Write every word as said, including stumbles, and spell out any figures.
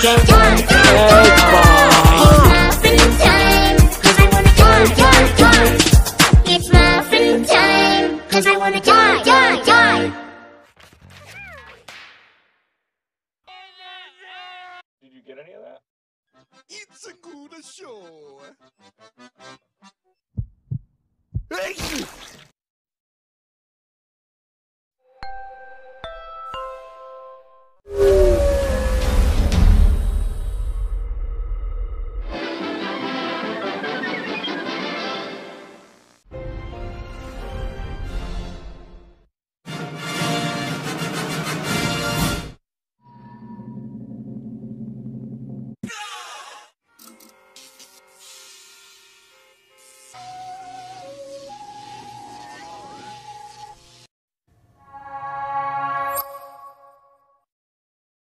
die, die, it's muffin time, 'cause I wanna die, die, die. Did you get any of that? It's a good show.